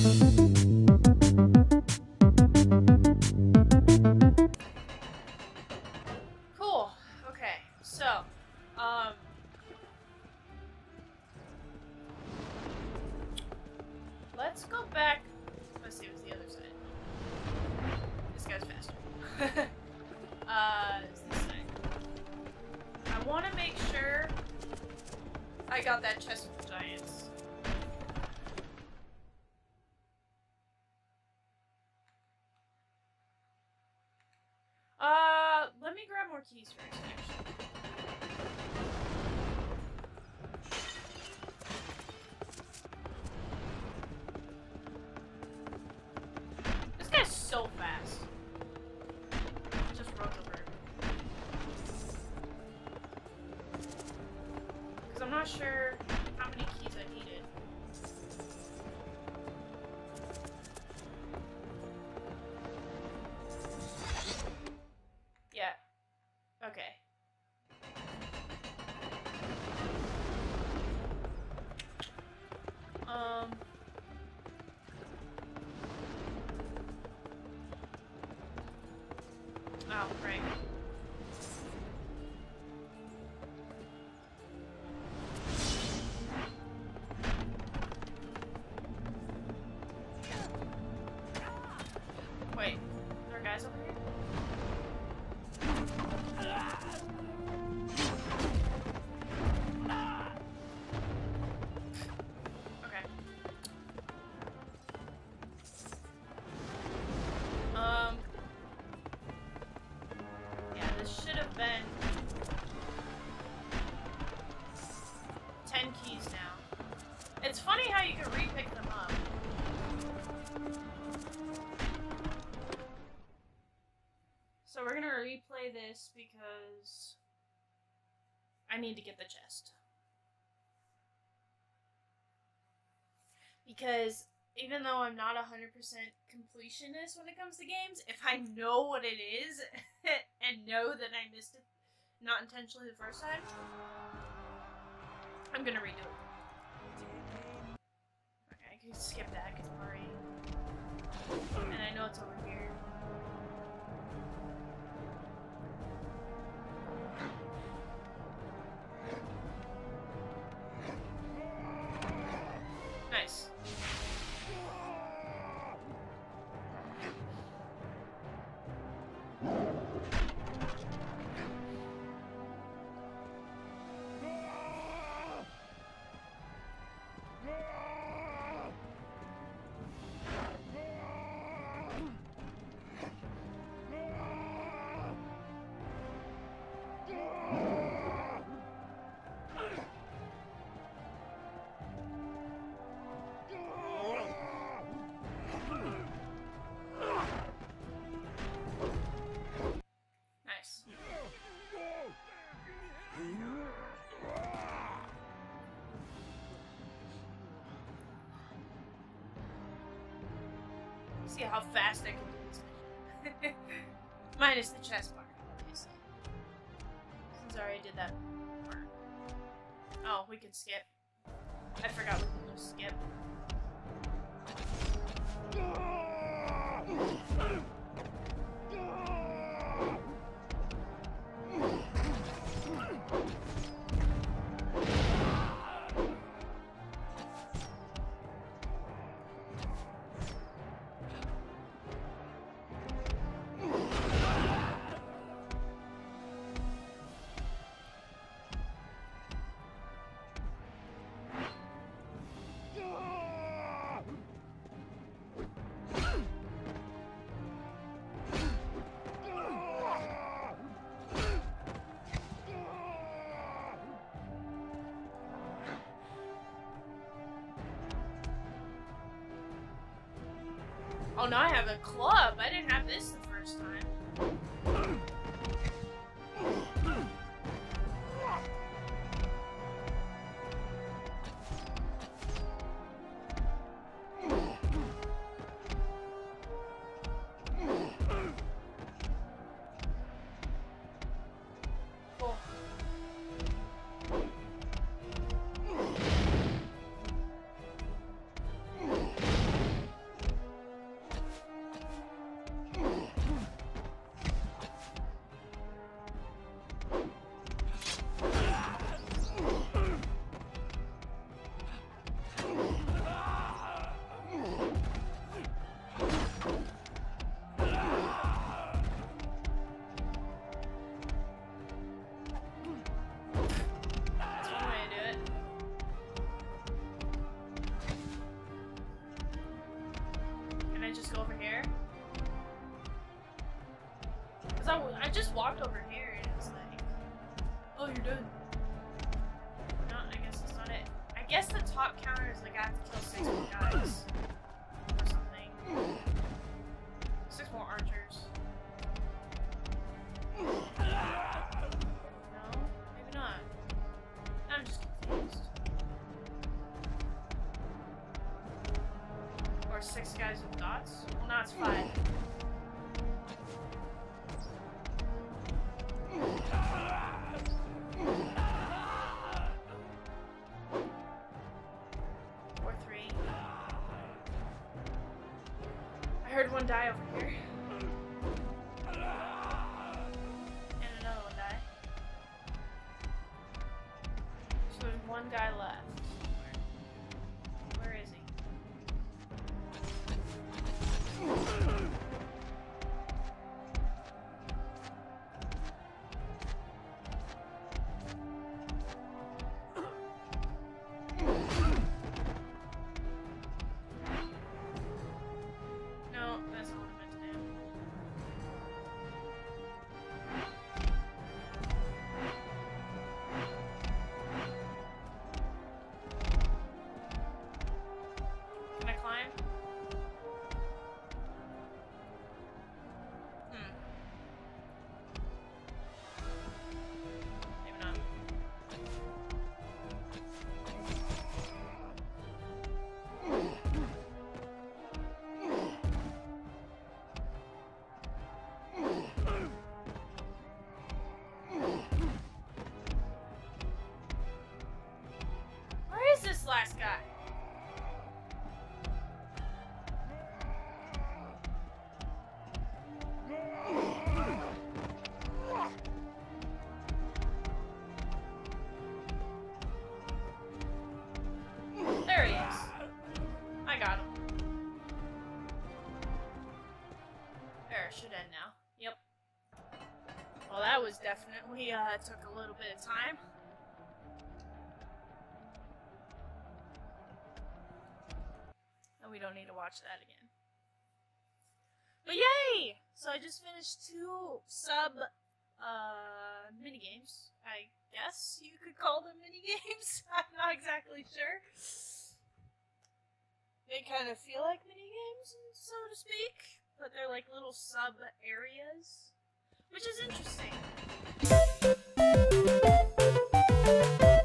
Cool. Okay. So, let's go back. Let's see what's the other side. This guy's faster. It's this side. I want to make sure I got that chest with the giants. Let me grab more keys first, actually. This guy's so fast. Just rode over. Because I'm not sure how many keys I needed. Yeah. Okay. Oh, right. Wait, there are guys over here? Okay. Yeah, this should have been 10 keys now. It's funny how you can re-pick them up. So we're gonna replay this because I need to get the chest. Because even though I'm not 100% completionist when it comes to games, if I know what it is and know that I missed it not intentionally the first time, I'm gonna redo it. Okay, I can skip that because I'm already... And I know it's over here. Nice. Nice. See how fast I can do this mission. Minus the chest part, obviously. Since I already did that part. Oh, we can skip. I forgot we can just skip. Oh, now I have a club. I didn't have this the first time. Cool. No, I just walked over here and it's like, oh, you're done. No, I guess that's not it. I guess the top counter is like I have to kill 6 more guys. Or something. 6 more archers. No, maybe not. I'm just confused. Or 6 guys with dots? Well, now it's 5. Or 3. I heard one die over here. And another one die. So there's one guy left. Where is he? No, that's not what I meant to do. Can I climb? Maybe not. Where is this last guy? There he is. I got him. There, it should end now. Yep. Well, that was definitely, took a little bit of time. And we don't need to watch that again. But yay! So I just finished 2 minigames. I guess you could call them minigames. I'm not exactly sure. They kind of feel like minigames, so to speak, but they're like little sub areas, which is interesting.